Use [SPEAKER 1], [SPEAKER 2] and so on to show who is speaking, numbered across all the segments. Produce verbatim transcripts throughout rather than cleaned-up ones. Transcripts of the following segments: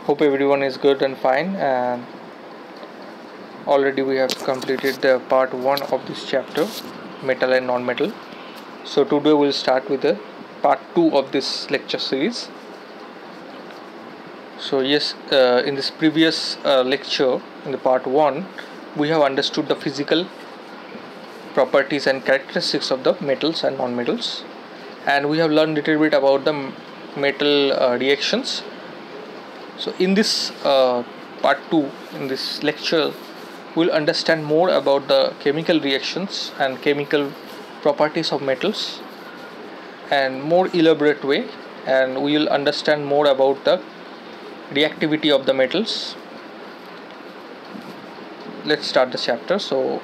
[SPEAKER 1] Hope everyone is good and fine, and already we have completed the part one of this chapter, metal and non-metal. So today we'll start with the part two of this lecture series. So yes, uh, in this previous uh, lecture, in the part one, we have understood the physical properties and characteristics of the metals and non-metals, and we have learned a little bit about the metal uh, reactions. So in this uh, part two, in this lecture, we'll understand more about the chemical reactions and chemical properties of metals and more elaborate way, and we will understand more about the reactivity of the metals. Let's start the chapter. So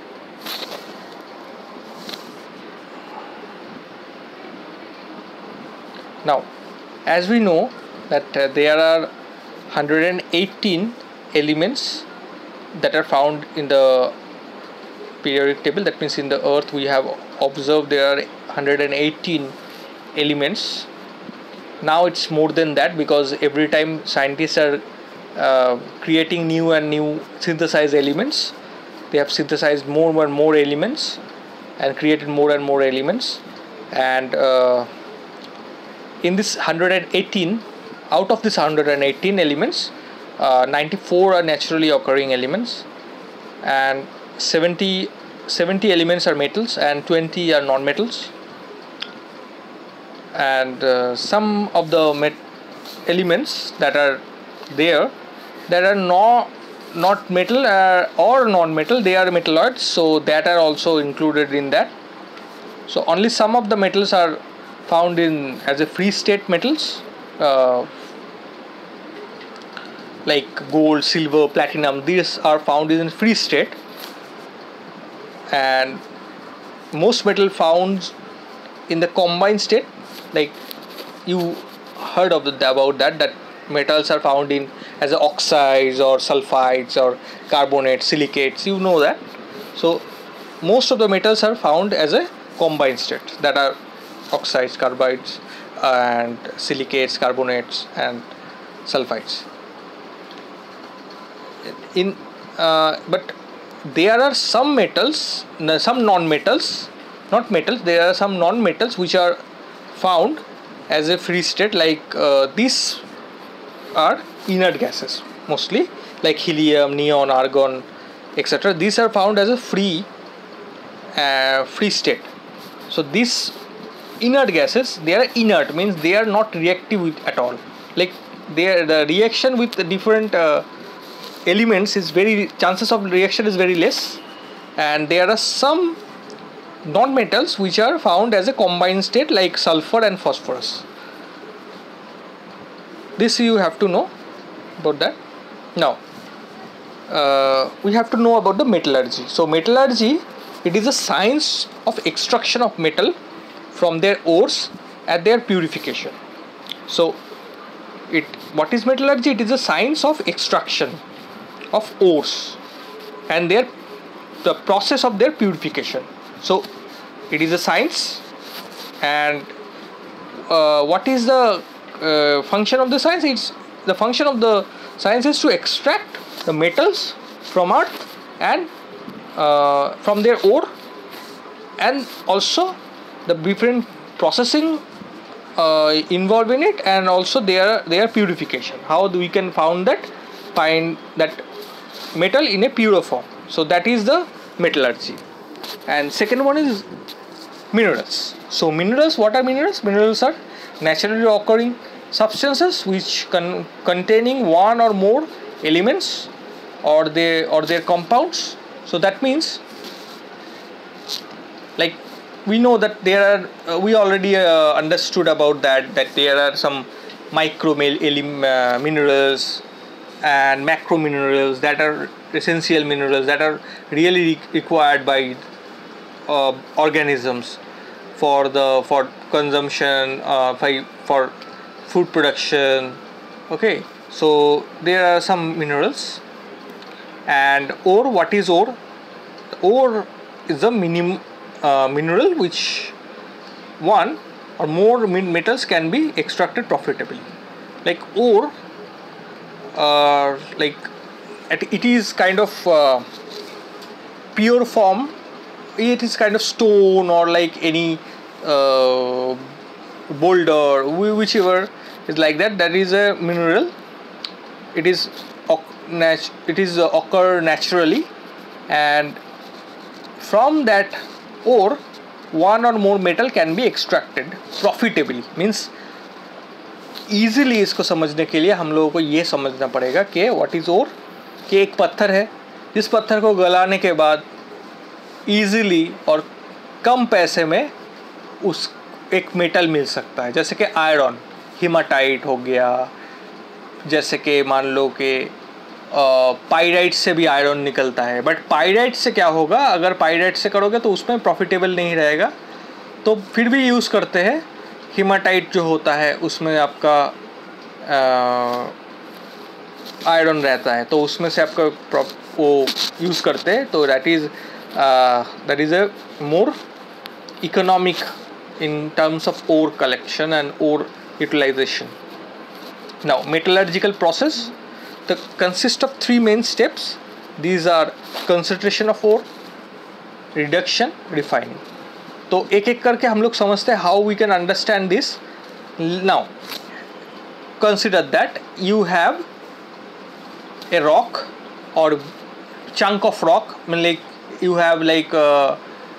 [SPEAKER 1] now, as we know that uh, there are one hundred eighteen elements that are found in the periodic table. That means in the earth we have observed there are one hundred eighteen elements. Now it's more than that, because every time scientists are uh, creating new and new synthesized elements. They have synthesized more and more elements and created more and more elements, and uh, in this one hundred eighteen, out of this one hundred eighteen elements, uh, ninety-four are naturally occurring elements, and seventy, seventy elements are metals and twenty are non-metals. And uh, some of the met elements that are there that are no, not metal uh, or non-metal, they are metalloids, so that are also included in that. So only some of the metals are found in as a free state metals, uh, like gold, silver, platinum. These are found in free state, and most metal found in the combined state. Like you heard of the, about that that metals are found in as a oxides or sulfides or carbonates, silicates, you know that. So most of the metals are found as a combined state, that are oxides, carbides, and silicates, carbonates, and sulfides. In uh, but there are some metals, some non-metals, not metals. There are some non-metals which are found as a free state, like uh, these are inert gases mostly, like helium, neon, argon, et cetera. These are found as a free uh, free state. So these inert gases, they are inert, means they are not reactive with at all. Like they the reaction with the different uh, elements is very, chances of reaction is very less, and there are some non-metals which are found as a combined state, like sulfur and phosphorus. This you have to know about that. Now uh, we have to know about the metallurgy. So metallurgy, it is a science of extraction of metal from their ores and their purification. So it what is metallurgy? It is a science of extraction of ores and their the process of their purification. So it is a science, and uh, what is the uh, function of the science? It's the function of the science is to extract the metals from earth and uh, from their ore, and also the different processing uh, involved in it, and also their their purification. How do we can found that find that metal in a pure form? So that is the metallurgy. And second one is minerals. So minerals, what are minerals? Minerals are naturally occurring substances which con containing one or more elements or they or their compounds. So that means, like we know that there are uh, we already uh, understood about that that there are some micro uh, minerals and macro minerals that are essential minerals that are really re required by uh, organisms for the for consumption, uh, for, for food production. Okay, so there are some minerals. And ore, what is ore? The ore is a minim uh, mineral which one or more metals can be extracted profitably. Like ore uh, like it is kind of uh, pure form, it is kind of stone or like any uh, boulder, whichever is like that, that is a mineral. It is it is uh, occur naturally, and from that ore one or more metal can be extracted profitably. Means easily इसको समझने के लिए हम लोगों को ये समझना पड़ेगा कि व्हाट इज ओर, कि एक पत्थर है जिस पत्थर को गलाने के बाद easily और कम पैसे में उस एक मेटल मिल सकता है, जैसे कि आयरन, हीमाटाइट हो गया, जैसे कि मान लो कि पाइराइट से भी आयरन निकलता है। बट पाइराइट से क्या होगा, अगर पाइराइट से करोगे तो उसमें प्रॉफिटेबल नहीं रहेगा, तो फिर भी यूज़ करते हैं। हीमाटाइट जो होता है उसमें आपका आयरन रहता है, तो उसमें से आपका वो यूज़ करते हैं, तो that is that is a more economic in terms of ore collection and ore utilization. Now, metallurgical process the consists of three main steps. These are concentration of ore, reduction, refining. तो एक एक करके हम लोग समझते हैं how we can understand this. Now, consider that you have a rock or chunk of rock, like you have like a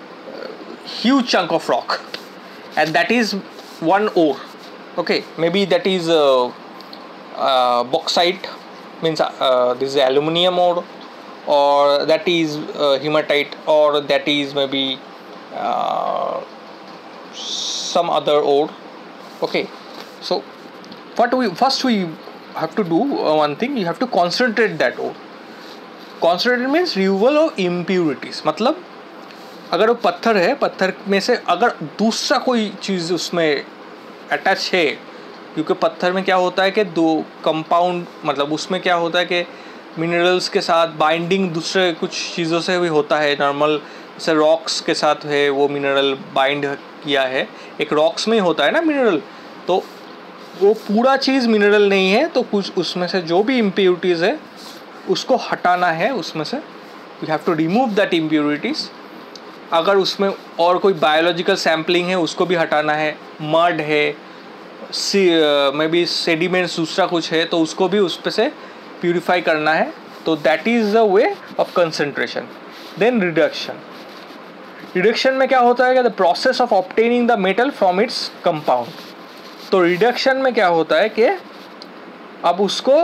[SPEAKER 1] huge chunk of rock, and that is one ore. Okay, maybe that is uh, uh, bauxite, means uh, this is aluminium ore, or that is uh, hematite, or that is maybe uh, some other ore. Okay, so what we first we have to do uh, one thing, you have to concentrate that ore. Concentrate means removal of impurities. मतलब अगर वो पत्थर है, पत्थर में से अगर दूसरा कोई चीज़ उसमें अटैच है, क्योंकि पत्थर में क्या होता है कि दो कंपाउंड, मतलब उसमें क्या होता है कि मिनरल्स के साथ बाइंडिंग दूसरे कुछ चीज़ों से भी होता है। नॉर्मल जैसे रॉक्स के साथ है वो मिनरल बाइंड किया है, एक रॉक्स में ही होता है ना मिनरल, तो वो पूरा चीज़ मिनरल नहीं है, तो कुछ उसमें से जो भी इम्प्योरिटीज़ है उसको हटाना है, उसमें से you have to remove that impurities. अगर उसमें और कोई बायोलॉजिकल सैम्पलिंग है उसको भी हटाना है, मड है, सी मे बी सेडिमेंट्स दूसरा कुछ है तो उसको भी उस पे से प्यूरिफाई करना है, तो that is the way of concentration. Then reduction, reduction में क्या होता है कि the process of obtaining the metal from its compound. तो रिडक्शन में क्या होता है कि अब उसको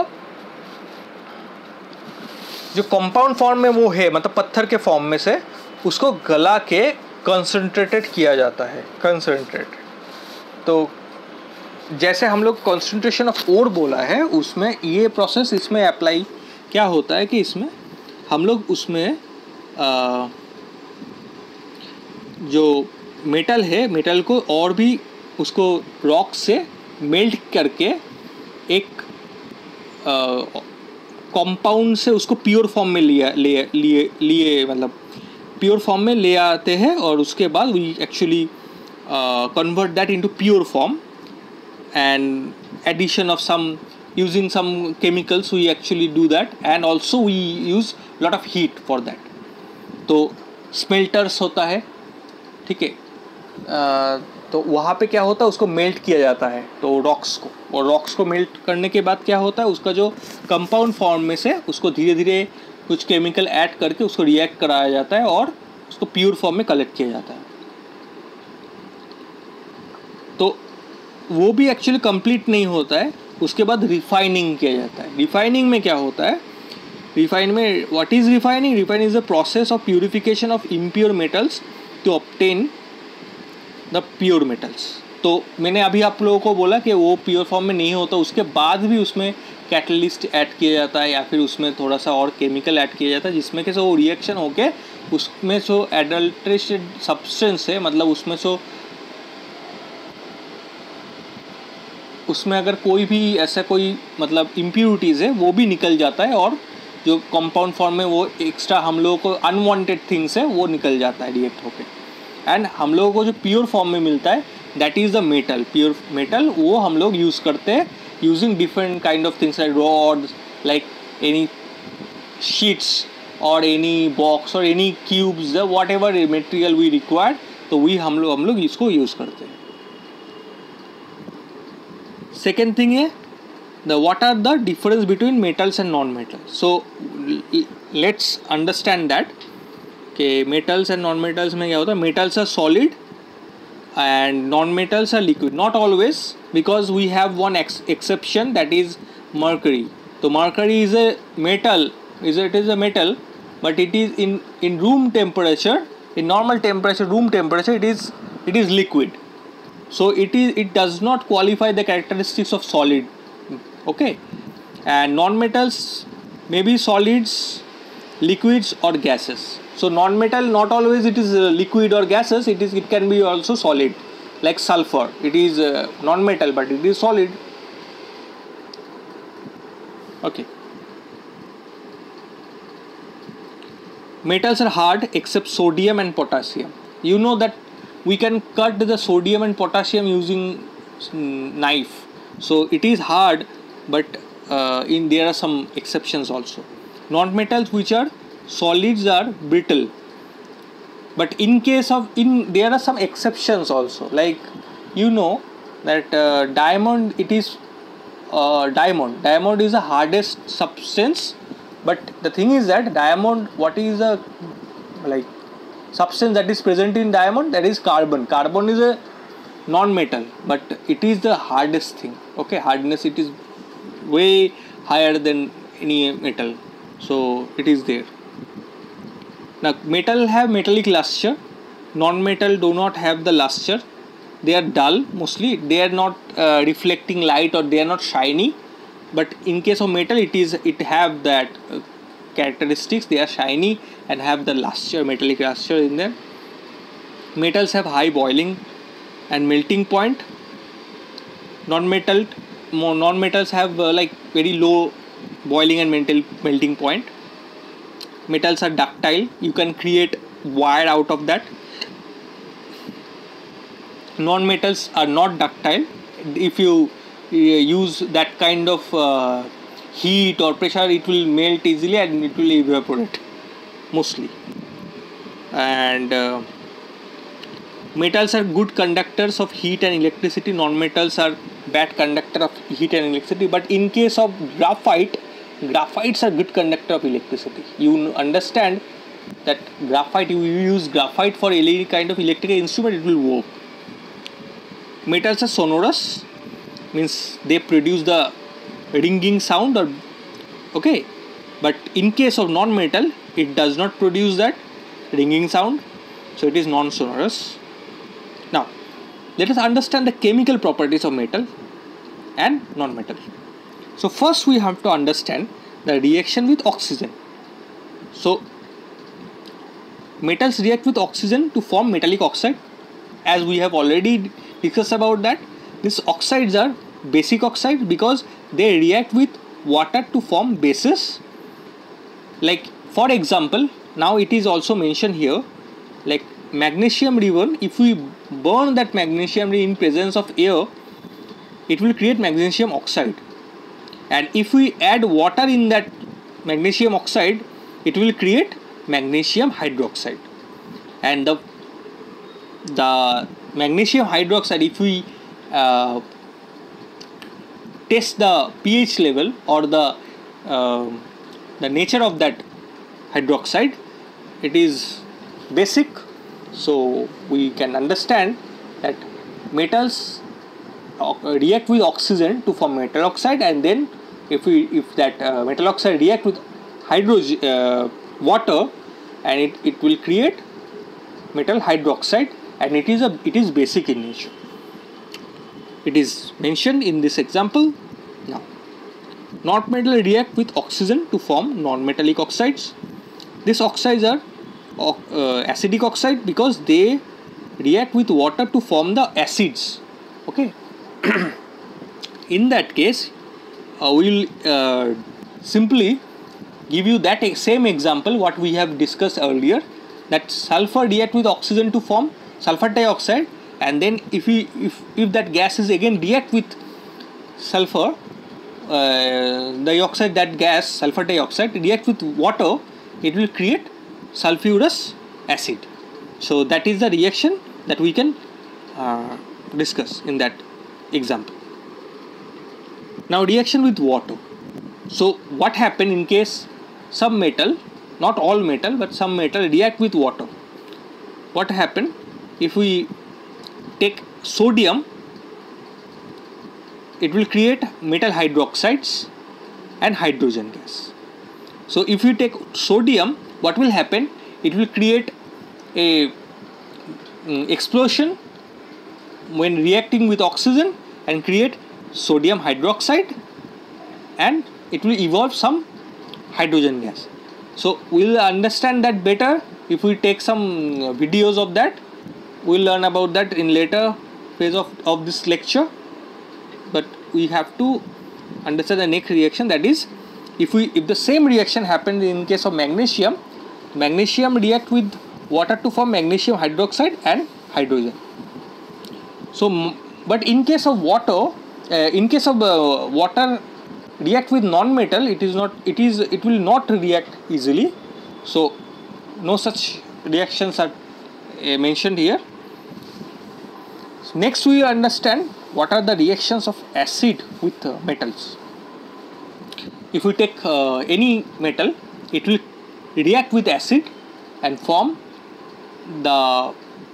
[SPEAKER 1] जो कंपाउंड फॉर्म में वो है, मतलब पत्थर के फॉर्म में से उसको गला के कंसंट्रेटेड किया जाता है, कंसंट्रेट। तो जैसे हम लोग कंसंट्रेशन ऑफ ओर बोला है, उसमें ये प्रोसेस इसमें अप्लाई क्या होता है कि इसमें हम लोग उसमें आ, जो मेटल है, मेटल को और भी उसको रॉक से मेल्ट करके एक कंपाउंड से उसको प्योर फॉर्म में लिया लिए लिए लिए मतलब प्योर फॉर्म में ले आते हैं, और उसके बाद we actually convert that into pure form and addition of some using some chemicals we actually do that, and also we use lot of heat for that. तो स्मेल्टर्स होता है, ठीक है, uh, तो वहाँ पे क्या होता है उसको मेल्ट किया जाता है, तो रॉक्स को, और रॉक्स को मेल्ट करने के बाद क्या होता है उसका जो कंपाउंड फॉर्म में से उसको धीरे धीरे कुछ केमिकल ऐड करके उसको रिएक्ट कराया जाता है और उसको प्योर फॉर्म में कलेक्ट किया जाता है। तो वो भी एक्चुअली कंप्लीट नहीं होता है, उसके बाद रिफाइनिंग किया जाता है। रिफाइनिंग में क्या होता है, रिफाइन में what is refining, refine is the process of purification of impure metals to obtain the pure metals. तो मैंने अभी आप लोगों को बोला कि वो प्योर फॉर्म में नहीं होता, उसके बाद भी उसमें कैटलिस्ट ऐड किया जाता है या फिर उसमें थोड़ा सा और केमिकल ऐड किया जाता है, जिसमें कि वो रिएक्शन होके उसमें जो एडल्ट्रेटेड सब्सटेंस है, मतलब उसमें जो उसमें अगर कोई भी ऐसा कोई मतलब इम्प्योरिटीज़ है वो भी निकल जाता है, और जो कंपाउंड फॉर्म में वो एक्स्ट्रा हम लोगों को अनवांटेड थिंग्स है वो निकल जाता है रिएक्ट होके, एंड हम लोगों को जो प्योर फॉर्म में मिलता है that is the metal. Pure metal वो हम लोग यूज़ करते हैं using different kind of things like rods, like any sheets or any box or any cubes, the whatever material we require, तो वही हम लोग हम लोग इसको यूज़ करते हैं. Second thing है the what are the difference between metals and non-metals. So let's understand that कि metals and non-metals में क्या होता है. Metals are solid and non-metals are liquid. Not always, because we have one ex exception, that is mercury. So mercury is a metal, is it is a metal, but it is in in room temperature, in normal temperature, room temperature, it is it is liquid. So it is it does not qualify the characteristics of solid. Okay, and non-metals may be solids, liquids or gases. So non-metal, not always it is uh, liquid or gases, it is it can be also solid, like sulfur. It is uh, non-metal but it is solid. Okay. Metals are hard except sodium and potassium. You know that we can cut the sodium and potassium using knife. So it is hard, but uh, in there are some exceptions also. Non-metals which are solids are brittle, but in case of in there are some exceptions also, like you know that uh, diamond, it is uh, diamond diamond is the hardest substance, but the thing is that diamond, what is the like substance that is present in diamond, that is carbon. Carbon is a non-metal, but it is the hardest thing. Okay, hardness, it is way higher than any metal, so it is there. Now metal have metallic luster, non-metal do not have the luster. They are dull mostly, they are not uh, reflecting light or they are not shiny, but in case of metal it is it have that uh, characteristics, they are shiny and have the luster, metallic luster in them. Metals have high boiling and melting point. Non-metal non-metals have uh, like very low boiling and mental melting point. Metals are ductile, you can create wire out of that. Non-metals are not ductile. If you uh, use that kind of uh, heat or pressure, it will melt easily and it will evaporate mostly. And uh, metals are good conductors of heat and electricity. Non-metals are bad conductor of heat and electricity. But in case of graphite, graphites are good conductor of electricity. You understand that graphite, you use graphite for any kind of electrical instrument, it will work. Metals are sonorous, means they produce the ringing sound, or okay, but in case of non-metal, it does not produce that ringing sound, so it is non-sonorous. Now let us understand the chemical properties of metal and non-metal. So first we have to understand the reaction with oxygen. So metals react with oxygen to form metallic oxide, as we have already discussed about that. These oxides are basic oxides because they react with water to form bases. Like for example, now it is also mentioned here, like magnesium ribbon, if we burn that magnesium in presence of air, it will create magnesium oxide, and if we add water in that magnesium oxide, it will create magnesium hydroxide. And the the magnesium hydroxide, if we uh, test the pH level or the uh, the nature of that hydroxide, it is basic, so we can understand that metals react with oxygen to form metal oxide, and then if we if that uh, metal oxide react with hydrogen uh, water, and it, it will create metal hydroxide, and it is a it is basic in nature. It is mentioned in this example. Now non-metal react with oxygen to form non-metallic oxides. These oxides are uh, acidic oxide because they react with water to form the acids. Okay. In that case, uh, we will uh, simply give you that same example what we have discussed earlier, that sulfur react with oxygen to form sulfur dioxide, and then if we if if that gas is again react with sulfur, uh, dioxide, that gas sulfur dioxide, react with water, it will create sulfurous acid. So that is the reaction that we can uh, discuss in that example. Now reaction with water. So what happen in case some metal, not all metal but some metal react with water? What happen if we take sodium? It will create metal hydroxides and hydrogen gas. So if you take sodium, what will happen? It will create a um, explosion when reacting with oxygen and create sodium hydroxide, and it will evolve some hydrogen gas. So we will understand that better if we take some videos of that. We will learn about that in later phase of, of this lecture. But we have to understand the next reaction, that is, if we if the same reaction happens in case of magnesium, magnesium react with water to form magnesium hydroxide and hydrogen. So but in case of water, uh, in case of uh, water react with non-metal, it is not it is it will not react easily. So no such reactions are uh, mentioned here. So next we understand what are the reactions of acid with uh, metals. If we take uh, any metal, it will react with acid and form the,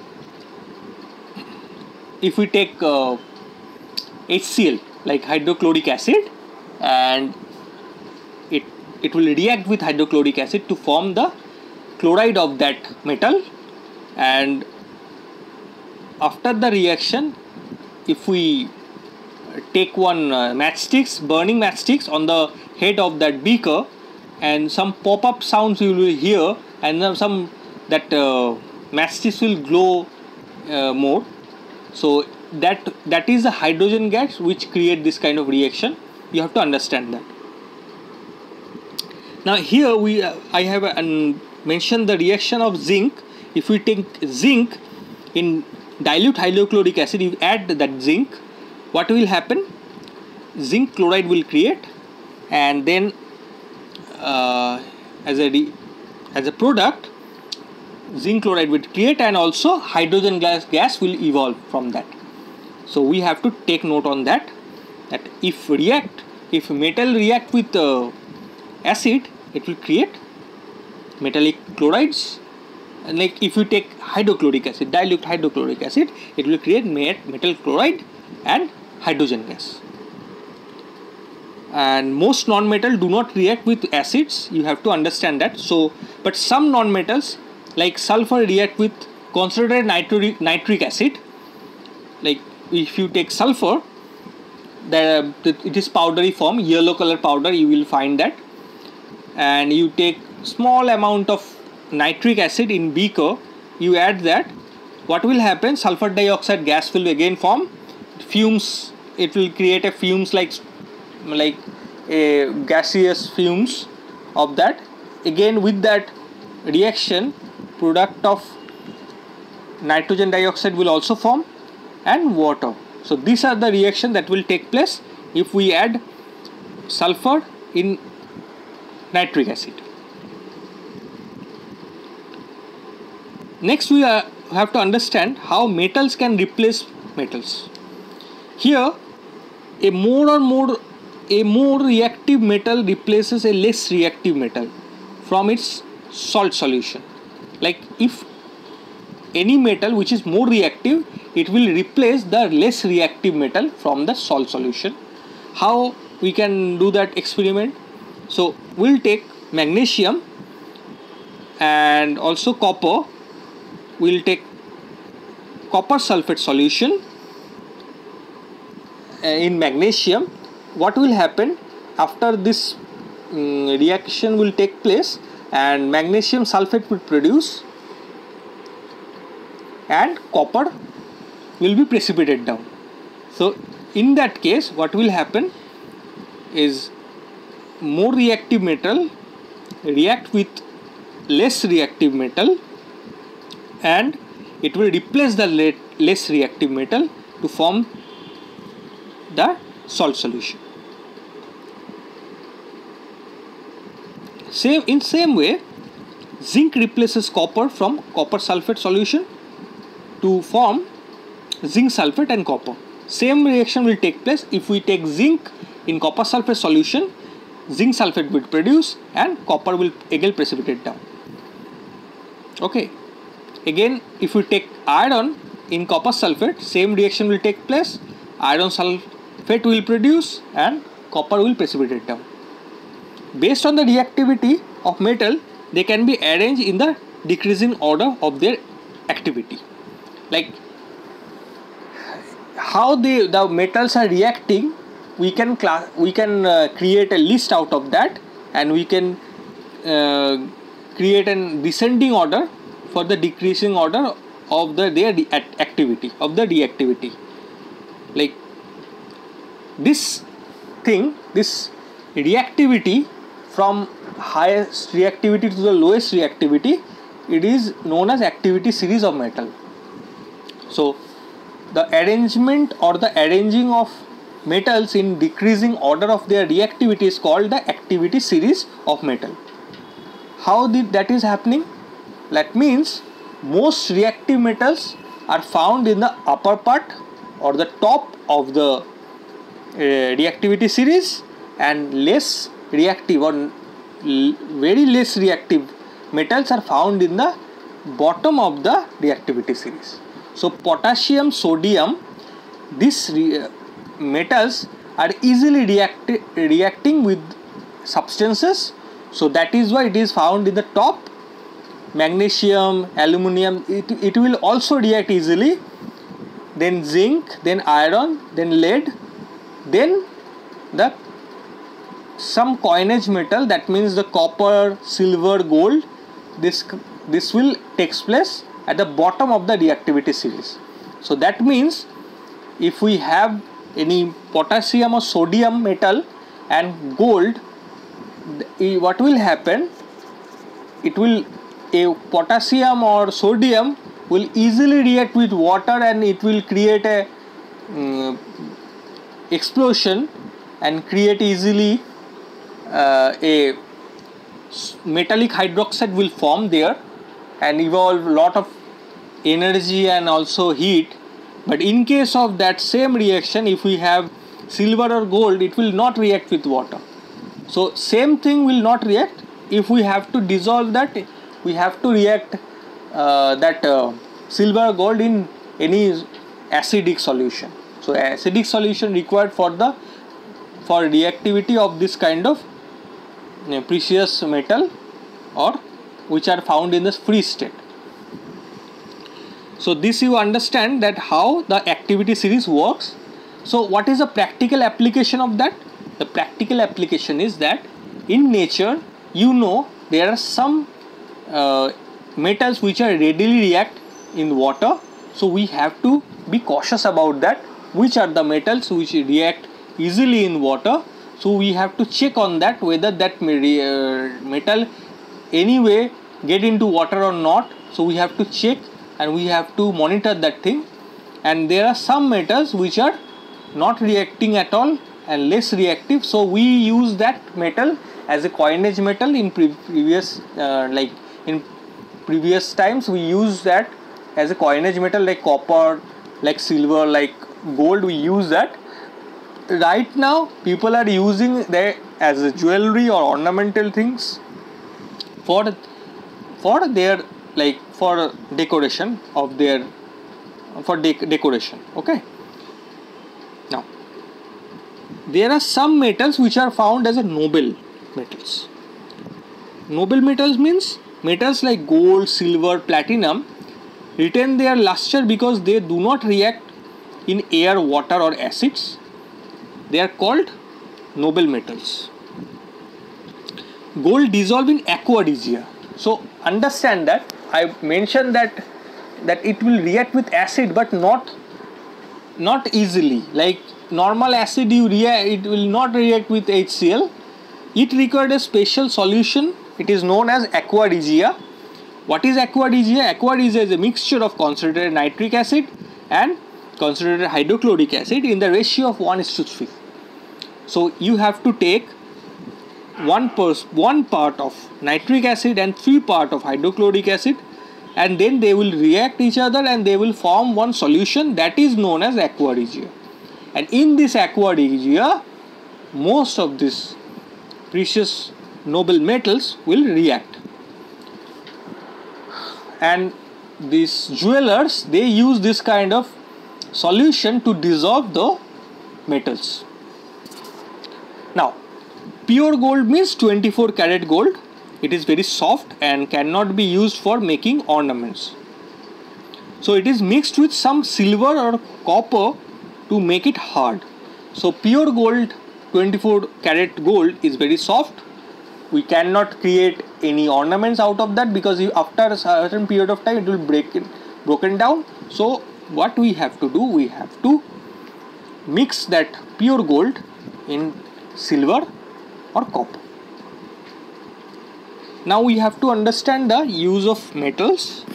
[SPEAKER 1] if we take uh, H C l, like hydrochloric acid, and it it will react with hydrochloric acid to form the chloride of that metal. And after the reaction, if we take one uh, matchsticks, burning matchsticks on the head of that beaker, and some pop-up sounds you will hear, and then some that uh, matchsticks will glow uh, more. So that that is the hydrogen gas which create this kind of reaction. You have to understand that. Now here we uh, I have uh, mentioned the reaction of zinc. If we take zinc in dilute hydrochloric acid, you add that zinc, what will happen? Zinc chloride will create, and then uh, as a as a product, zinc chloride will create, and also hydrogen gas gas will evolve from that. So we have to take note on that, that if react if metal react with uh, acid, it will create metallic chlorides. And like if you take hydrochloric acid, dilute hydrochloric acid, it will create metal chloride and hydrogen gas. And most non-metal do not react with acids, you have to understand that. So but some non-metals like sulfur react with concentrated nitric, nitric acid. Like if you take sulfur, the, it is powdery form, yellow color powder, you will find that. And you take small amount of nitric acid in beaker, you add that, what will happen? Sulfur dioxide gas will again form fumes. It will create a fumes like like a gaseous fumes of that. Again with that reaction, product of nitrogen dioxide will also form and water. So these are the reaction that will take place if we add sulfur in nitric acid. Next we are, have to understand how metals can replace metals. Here a more or more a more reactive metal replaces a less reactive metal from its salt solution. Like if any metal which is more reactive, it will replace the less reactive metal from the salt solution. How we can do that experiment? So we'll take magnesium and also copper. We'll take copper sulfate solution in magnesium. What will happen after this um, reaction will take place, and magnesium sulfate will produce, and copper will be precipitated down. So in that case, what will happen is more reactive metal react with less reactive metal, and it will replace the less reactive metal to form the salt solution. Same in same way, zinc replaces copper from copper sulfate solution to form zinc sulfate and copper. Same reaction will take place if we take zinc in copper sulfate solution. Zinc sulfate will produce and copper will again precipitate down. Okay. Again, if we take iron in copper sulfate, same reaction will take place. Iron sulfate will produce and copper will precipitate down. Based on the reactivity of metal, they can be arranged in the decreasing order of their activity. Like how they, the metals are reacting, we can class, we can uh, create a list out of that, and we can uh, create a descending order for the decreasing order of the their activity of the reactivity. Like this thing, this reactivity from highest reactivity to the lowest reactivity, it is known as activity series of metal. So the arrangement or the arranging of metals in decreasing order of their reactivity is called the activity series of metal. How did that is happening? That means most reactive metals are found in the upper part or the top of the uh, reactivity series, and less reactive or very less reactive metals are found in the bottom of the reactivity series. So potassium, sodium, these re metals are easily react reacting with substances, so that is why it is found in the top. Magnesium, aluminium, it, it will also react easily. Then zinc, then iron, then lead, then the some coinage metal, that means the copper, silver, gold, this this will takes place at the bottom of the reactivity series. So that means if we have any potassium or sodium metal and gold, what will happen? It will a potassium or sodium will easily react with water, and it will create a um, explosion and create easily uh, a metallic hydroxide will form there and evolve lot of energy and also heat. But in case of that same reaction, if we have silver or gold, it will not react with water. So same thing will not react. If we have to dissolve that, we have to react uh, that uh, silver or gold in any acidic solution. So acidic solution required for the for reactivity of this kind of you know, precious metal, or which are found in the free state. So this you understand that how the activity series works. So what is the practical application of that? The practical application is that in nature, you know, there are some uh, metals which are readily react in water. So we have to be cautious about that. Which are the metals which react easily in water? So we have to check on that whether that uh, metal anyway get into water or not. So we have to check and we have to monitor that thing. And there are some metals which are not reacting at all and less reactive. So we use that metal as a coinage metal in pre previous uh, like in previous times we use that as a coinage metal, like copper, like silver, like gold, we use that. Right now people are using that as a jewelry or ornamental things for for their like for decoration of their for de decoration. Okay, now there are some metals which are found as a noble metals. Noble metals means metals like gold, silver, platinum retain their luster because they do not react in air, water or acids. They are called noble metals. Gold dissolve in aqua regia. So understand that I mentioned that that it will react with acid, but not not easily. Like normal acid, you react, it will not react with H C l. It required a special solution. It is known as aqua regia. What is aqua regia? Aqua regia is a mixture of concentrated nitric acid and concentrated hydrochloric acid in the ratio of one is to three. So you have to take one pers- one part of nitric acid and three part of hydrochloric acid, and then they will react each other and they will form one solution that is known as aqua regia. And in this aqua regia, most of these precious noble metals will react. And these jewelers, they use this kind of solution to dissolve the metals. Now, pure gold means twenty-four karat gold. It is very soft and cannot be used for making ornaments. So it is mixed with some silver or copper to make it hard. So pure gold, twenty-four karat gold is very soft. We cannot create any ornaments out of that because after a certain period of time it will break it, broken down. So what we have to do, we have to mix that pure gold in silver or copper. Now we have to understand the use of metals.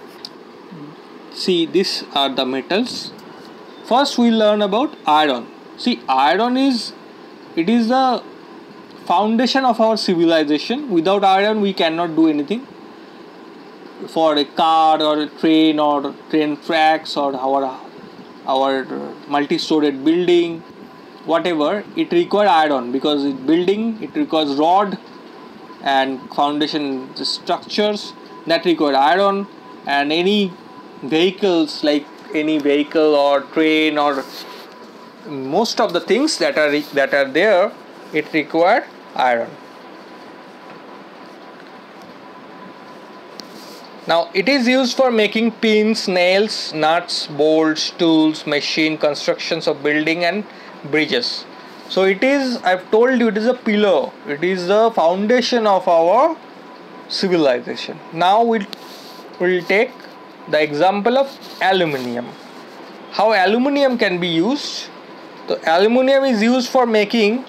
[SPEAKER 1] See, these are the metals. First we learn about iron. See, iron is, it is the foundation of our civilization. Without iron we cannot do anything. For a car or a train or train tracks or our, our multi-storied building, whatever, it requires iron because it building, it requires rod and foundation structures that require iron. And any vehicles, like any vehicle or train or most of the things that are that are there, it requires iron. Now it is used for making pins, nails, nuts, bolts, tools, machine, constructions of building and bridges. So it is, I've told you, it is a pillar. It is the foundation of our civilization. Now we'll, we'll take the example of aluminium. How aluminium can be used? So aluminium is used for making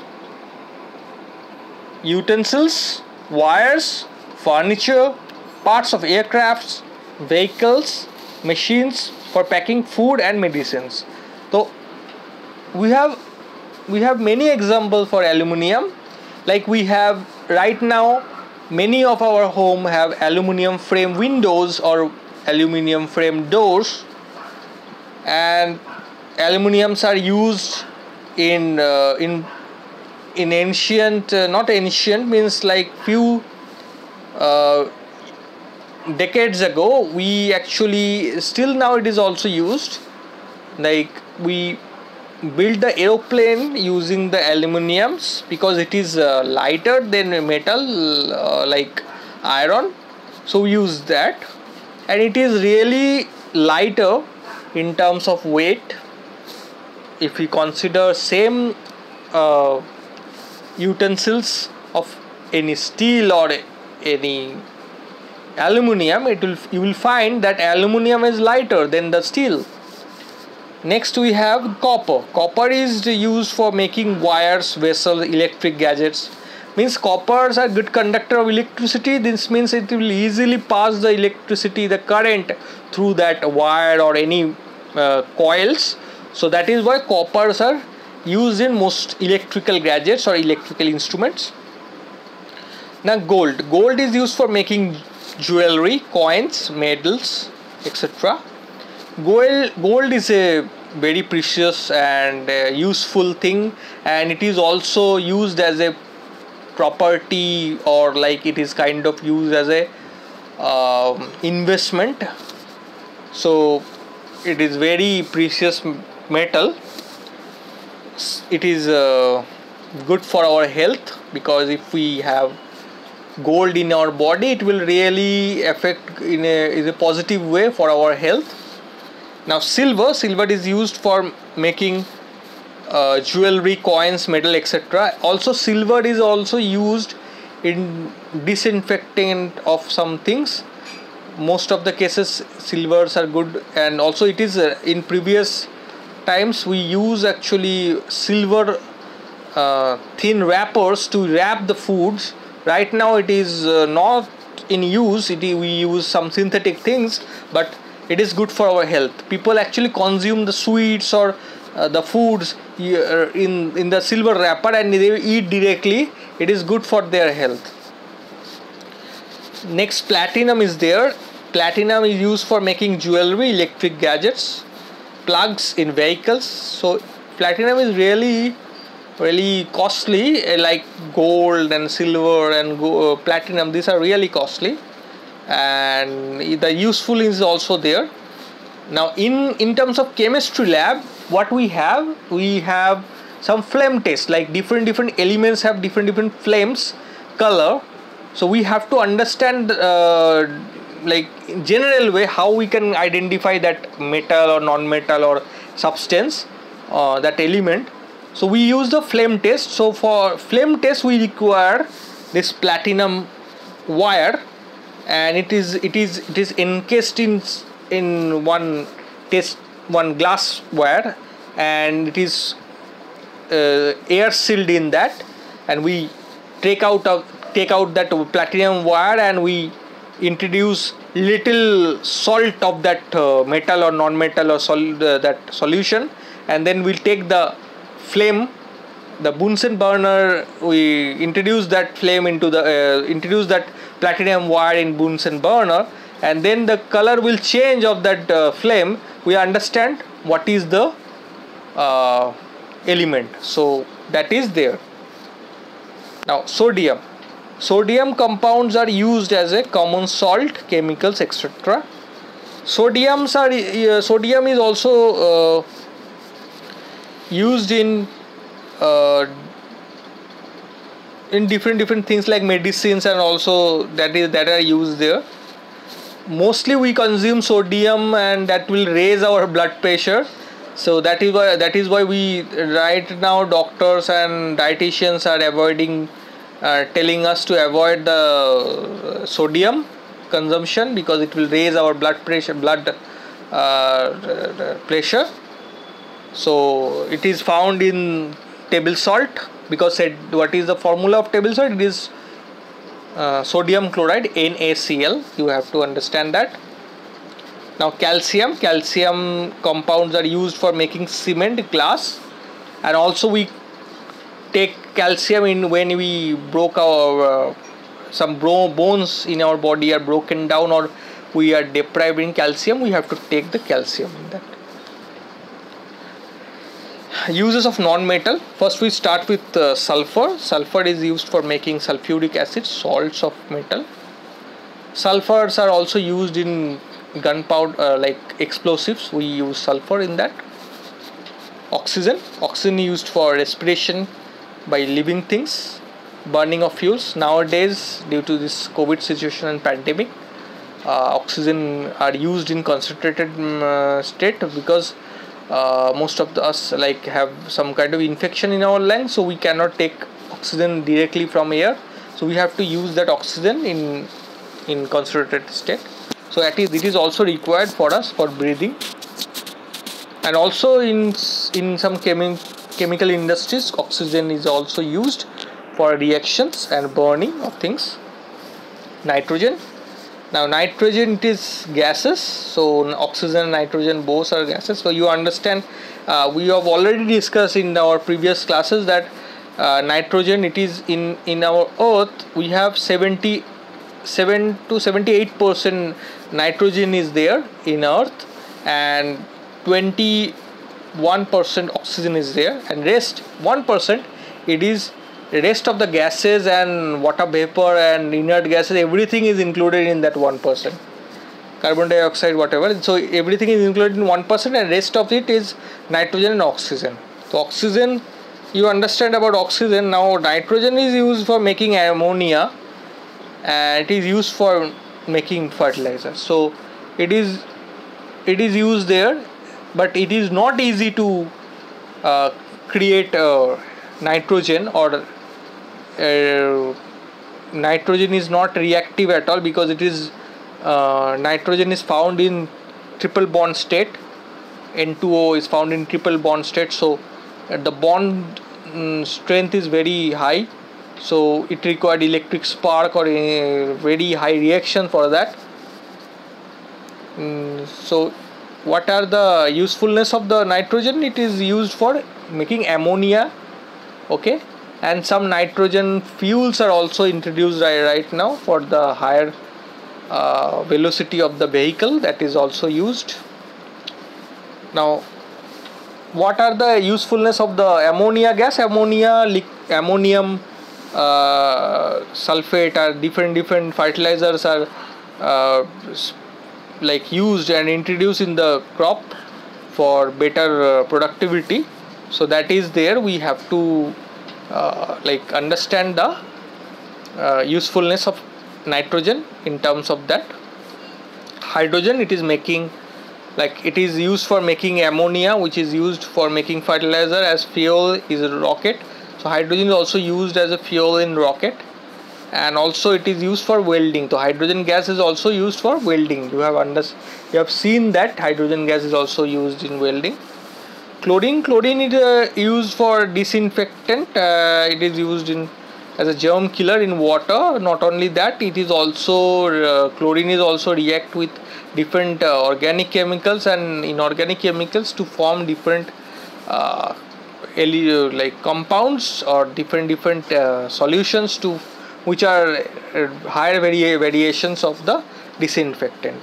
[SPEAKER 1] utensils, wires, furniture, parts of aircrafts, vehicles, machines, for packing food and medicines. So we have we have many examples for aluminium. Like we have right now, many of our home have aluminium frame windows or aluminium frame doors, and aluminiums are used in uh, in in ancient uh, not ancient means like few uh, decades ago. We actually still now it is also used. Like we build the aeroplane using the aluminiums because it is uh, lighter than metal uh, like iron, so we use that, and it is really lighter in terms of weight. If we consider same uh, utensils of any steel or any aluminium, it will you will find that aluminium is lighter than the steel. Next we have copper. Copper is used for making wires, vessels, electric gadgets. Means coppers are good conductor of electricity. This means it will easily pass the electricity, the current through that wire or any uh, coils. So that is why coppers are used in most electrical gadgets or electrical instruments. Now gold. Gold is used for making jewelry, coins, medals, et cetera. Gold, gold is a very precious and uh, useful thing, and it is also used as a property, or like it is kind of used as a uh, investment. So it is very precious metal. It is uh, good for our health, because if we have gold in our body, it will really affect in a, in a positive way for our health. Now silver, silver is used for making uh, jewelry, coins, metal, et cetera. Also silver is also used in disinfecting of some things. Most of the cases silvers are good, and also it is uh, in previous times we use actually silver uh, thin wrappers to wrap the foods. Right now it is uh, not in use. It we use some synthetic things, but it is good for our health. People actually consume the sweets or uh, the foods uh, in in the silver wrapper, and they eat directly, it is good for their health. Next, platinum is there. Platinum is used for making jewelry, electric gadgets, plugs in vehicles. So platinum is really really costly, uh, like gold and silver and go, uh, platinum, these are really costly, and the useful is also there. Now in in terms of chemistry lab, what we have, we have some flame test, like different different elements have different different flames, color. So we have to understand uh, like in general way how we can identify that metal or non-metal or substance, uh, that element. So we use the flame test. So for flame test we require this platinum wire, and it is it is it is encased in in one test one glass wire, and it is uh, air sealed in that, and we take out of take out that platinum wire, and we introduce little salt of that uh, metal or non-metal or sol uh, that solution, and then we'll take the flame, the Bunsen burner, we introduce that flame into the uh, introduce that platinum wire in Bunsen burner, and then the color will change of that uh, flame. We understand what is the uh, element. So that is there. Now sodium. Sodium compounds are used as a common salt, chemicals, et cetera. Sodiums are uh, sodium is also uh, used in uh, in different different things like medicines, and also that is that are used there. Mostly we consume sodium, and that will raise our blood pressure. So that is why that is why we right now doctors and dietitians are avoiding uh, telling us to avoid the sodium consumption, because it will raise our blood pressure blood uh, pressure. So it is found in table salt, because it, what is the formula of table salt? It is uh, sodium chloride, N A C L. You have to understand that. Now calcium. Calcium compounds are used for making cement, glass, and also we take calcium in when we broke our uh, some bro bones in our body are broken down, or we are deprived in calcium. We have to take the calcium in that. Uses of non-metal. First we start with uh, sulfur. Sulfur is used for making sulfuric acid, salts of metal. Sulfurs are also used in gunpowder, uh, like explosives. We use sulfur in that. Oxygen. Oxygen is used for respiration by living things. Burning of fuels. Nowadays, due to this COVID situation and pandemic, uh, oxygen are used in concentrated um, uh, state, because Uh, most of the us like have some kind of infection in our lungs, so we cannot take oxygen directly from air. So we have to use that oxygen in in concentrated state. So that is it is also required for us for breathing. And also in in some chemi chemical industries, oxygen is also used for reactions and burning of things. Nitrogen. Now nitrogen, it is gases. So oxygen and nitrogen both are gases. So you understand, uh, we have already discussed in our previous classes that uh, nitrogen, it is in in our earth we have seventy-seven to seventy-eight percent nitrogen is there in earth, and twenty-one percent oxygen is there, and rest one percent it is rest of the gases and water vapor and inert gases, everything is included in that one percent. Carbon dioxide, whatever. So everything is included in one percent, and rest of it is nitrogen and oxygen. So oxygen, you understand about oxygen. Now nitrogen is used for making ammonia, and it is used for making fertilizer. So it is it is used there, but it is not easy to uh, create uh, nitrogen, or Uh, nitrogen is not reactive at all, because it is uh, nitrogen is found in triple bond state. N two O is found in triple bond state, so uh, the bond um, strength is very high, so it required electric spark or a very high reaction for that. Um, so what are the usefulness of the nitrogen? It is used for making ammonia, okay, and some nitrogen fuels are also introduced right, right now for the higher uh, velocity of the vehicle, that is also used. Now, what are the usefulness of the ammonia gas? Ammonia, ammonium uh, sulfate, are different different fertilizers are uh, like used and introduced in the crop for better uh, productivity. So that is there. We have to uh, like understand the uh, usefulness of nitrogen in terms of that. Hydrogen, it is making, like it is used for making ammonia, which is used for making fertilizer. As fuel is a rocket, so hydrogen is also used as a fuel in rocket, and also it is used for welding. So hydrogen gas is also used for welding. You have under you have seen that hydrogen gas is also used in welding. Chlorine, chlorine is uh, used for disinfectant. Uh, it is used in as a germ killer in water. Not only that, it is also uh, chlorine is also react with different uh, organic chemicals and inorganic chemicals to form different uh, like compounds or different different uh, solutions to which are uh, higher vari variations of the disinfectant.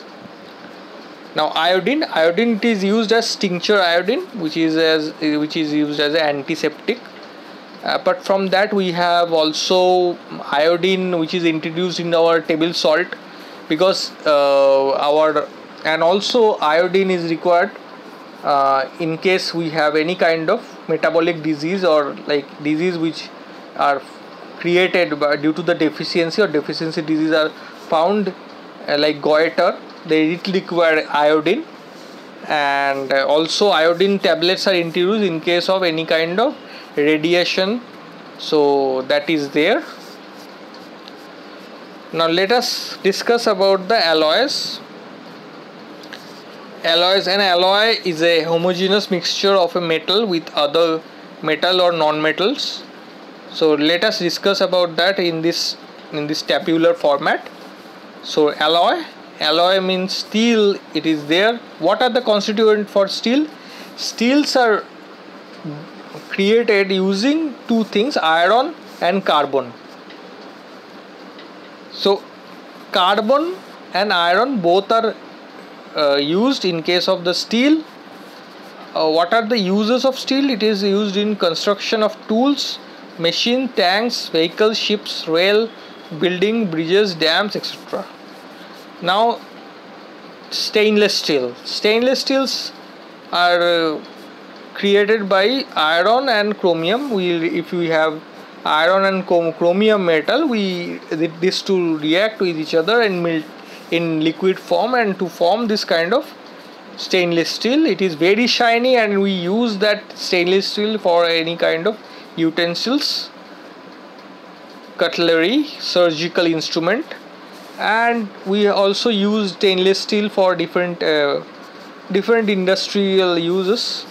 [SPEAKER 1] Now iodine, iodine it is used as tincture iodine, which is as which is used as an antiseptic. Apart from that, we have also iodine, which is introduced in our table salt, because uh, our and also iodine is required uh, in case we have any kind of metabolic disease or like disease which are created by, due to the deficiency or deficiency disease are found uh, like goiter. They require iodine, and uh, also iodine tablets are introduced in case of any kind of radiation. So that is there. Now let us discuss about the alloys. Alloys, an alloy is a homogeneous mixture of a metal with other metal or non-metals. So let us discuss about that in this in this tabular format. So alloy, alloy means steel. It is there. What are the constituents for steel? Steels are created using two things, iron and carbon. So carbon and iron both are uh, used in case of the steel. Uh, what are the uses of steel? It is used in construction of tools, machine, tanks, vehicles, ships, rail, building, bridges, dams, et cetera. Now stainless steel. Stainless steels are uh, created by iron and chromium. We, if we have iron and chromium metal, we this to react with each other and melt in liquid form and to form this kind of stainless steel. It is very shiny, and we use that stainless steel for any kind of utensils, cutlery, surgical instrument, and we also use stainless steel for different uh, different industrial uses.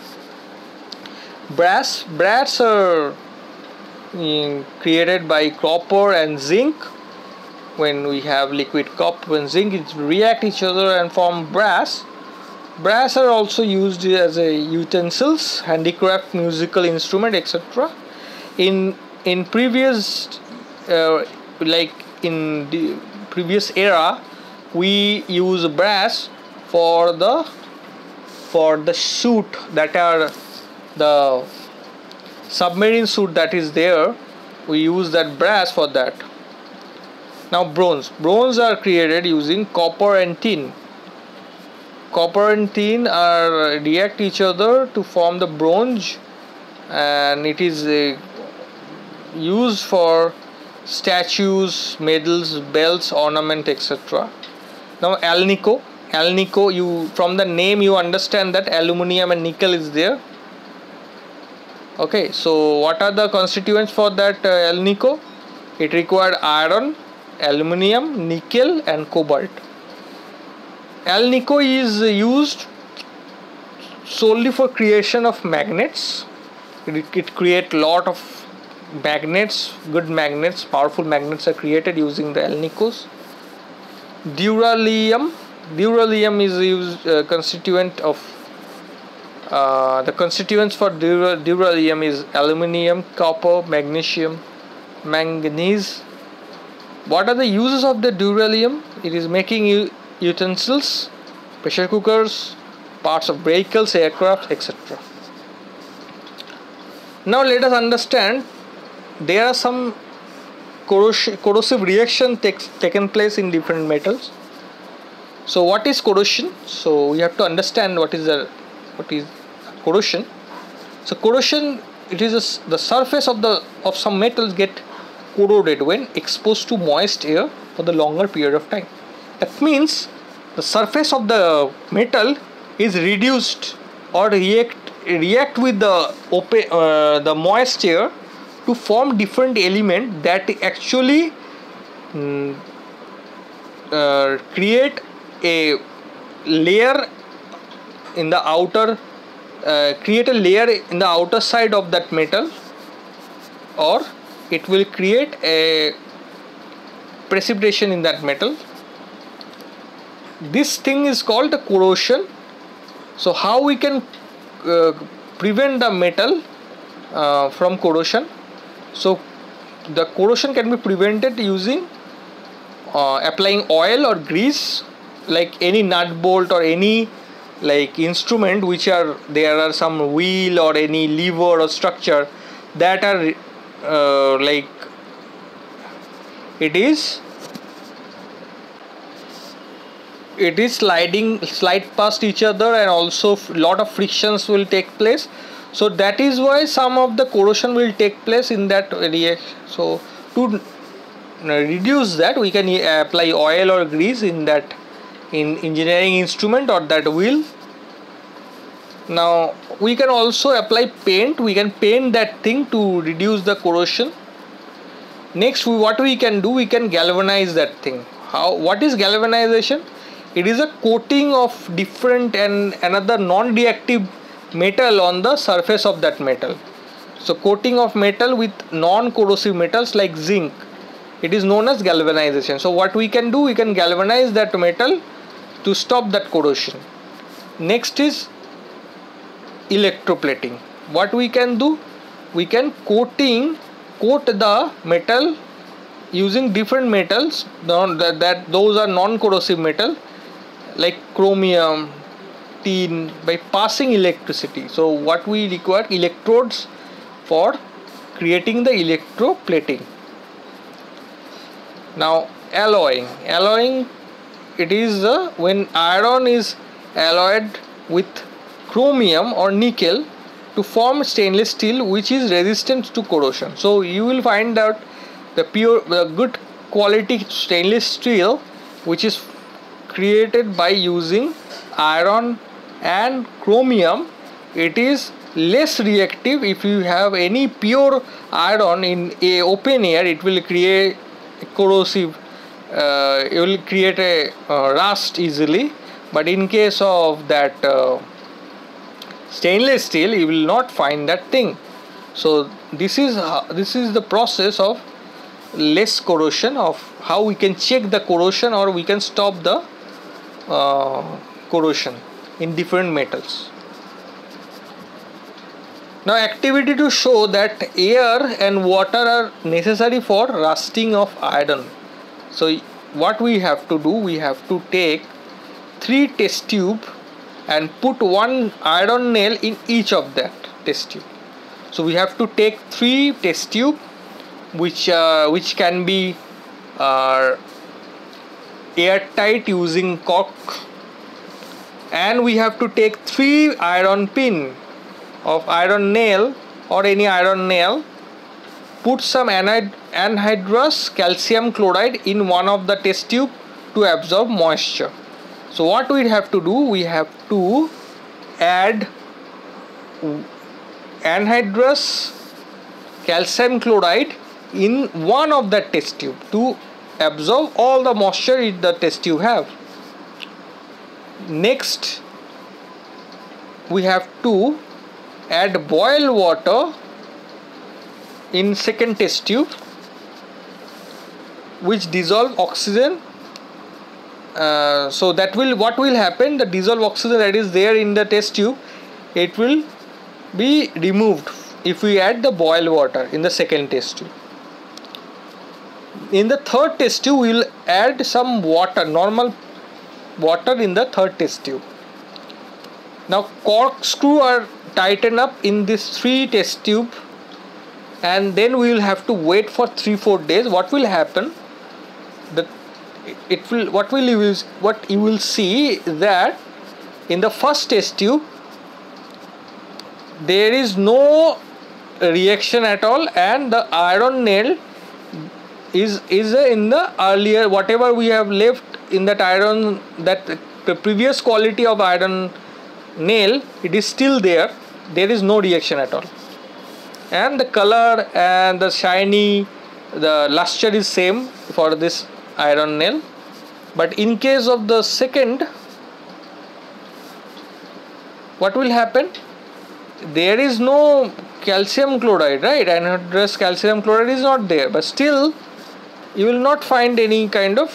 [SPEAKER 1] Brass, brass are uh, created by copper and zinc. When we have liquid copper and zinc, it react each other and form brass. Brass are also used as a utensils, handicraft, musical instrument, et cetera. In in previous uh, like in the previous era, we use brass for the for the suit that are the submarine suit that is there. We use that brass for that. Now bronze, bronze are created using copper and tin. Copper and tin are react each other to form the bronze, and it is uh, used for statues, medals, belts, ornament, et cetera. Now alnico, alnico, you from the name you understand that aluminium and nickel is there. Okay, so what are the constituents for that uh, alnico? It required iron, aluminium, nickel, and cobalt. Alnico is used solely for creation of magnets. It, it creates lot of magnets, good magnets, powerful magnets are created using the alnicos. Duralium, duralium is used uh, constituent of Uh, the constituents for dura duralium is aluminium, copper, magnesium, manganese. What are the uses of the duralium? It is making utensils, pressure cookers, parts of vehicles, aircraft, et cetera. Now let us understand there are some corrosive reaction takes taken place in different metals. So what is corrosion? So we have to understand what is the what is corrosion. So corrosion, it is a, the surface of the of some metals get corroded when exposed to moist air for the longer period of time. That means the surface of the metal is reduced or react react with the open uh, the moist air to form different element that actually mm, uh, create a layer in the outer uh, create a layer in the outer side of that metal, or it will create a precipitation in that metal. This thing is called the corrosion. So how we can uh, prevent the metal uh, from corrosion? So the corrosion can be prevented using uh, applying oil or grease, like any nut bolt or any like instrument which are there are some wheel or any lever or structure that are uh, like it is it is sliding slide past each other, and also lot of frictions will take place. So that is why some of the corrosion will take place in that reaction. So to reduce that, we can apply oil or grease in that in engineering instrument or that wheel. Now we can also apply paint. We can paint that thing to reduce the corrosion. Next, we, what we can do, we can galvanize that thing. How? What is galvanization? It is a coating of different and another non-reactive metal on the surface of that metal. So coating of metal with non-corrosive metals like zinc, it is known as galvanization. So what we can do, we can galvanize that metal to stop that corrosion. Next is electroplating. What we can do, we can coating coat the metal using different metals that, that those are non-corrosive metal like chromium, tin, by passing electricity. So what we require, electrodes for creating the electroplating. Now alloying. Alloying, it is uh, when iron is alloyed with chromium or nickel to form stainless steel which is resistant to corrosion. So you will find that the pure the good quality stainless steel which is created by using iron and chromium, it is less reactive. If you have any pure iron in a open air, it will create corrosive, uh, it will create a uh, rust easily. But in case of that uh, stainless steel, you will not find that thing. So this is uh, this is the process of less corrosion, of how we can check the corrosion or we can stop the uh, corrosion in different metals. Now activity to show that air and water are necessary for rusting of iron. So what we have to do, we have to take three test tube and put one iron nail in each of that test tube. So we have to take three test tube which uh, which can be uh, airtight using cork, and we have to take three iron pin of iron nail or any iron nail, put some anhyd anhydrous calcium chloride in one of the test tube to absorb moisture. So what we have to do, we have to add anhydrous calcium chloride in one of the test tube to absorb all the moisture in the test tube have. Next, we have to add boiled water in second test tube which dissolve oxygen. Uh, so that will what will happen, the dissolved oxygen that is there in the test tube, it will be removed if we add the boiled water in the second test tube. In the third test tube, we will add some water, normal water in the third test tube. Now corkscrew are tightened up in this three test tube, and then we will have to wait for three four days. What will happen? The it will what will you will what you will see that in the first test tube there is no reaction at all, and the iron nail is is in the earlier, whatever we have left in that iron, that the previous quality of iron nail, it is still there. There is no reaction at all, and the color and the shiny, the luster is same for this iron nail. But in case of the second, what will happen? There is no calcium chloride, right? Anhydrous calcium chloride is not there, but still you will not find any kind of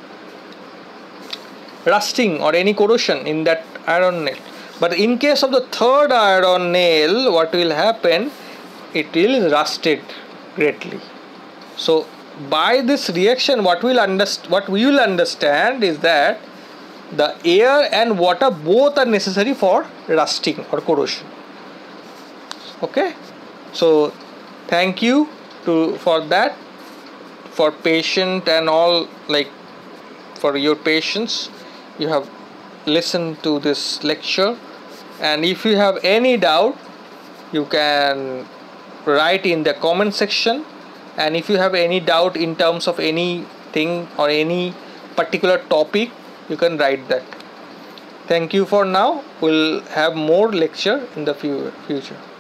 [SPEAKER 1] rusting or any corrosion in that iron nail. But in case of the third iron nail, what will happen? It will rusted greatly. So by this reaction, what we'll underst what we will understand is that the air and water both are necessary for rusting or corrosion. Okay, so thank you to for that, for patient and all, like for your patience. You have listened to this lecture, and if you have any doubt, you can write in the comment section. And if you have any doubt in terms of anything or any particular topic, you can write that. Thank you for now. We'll have more lecture in the future.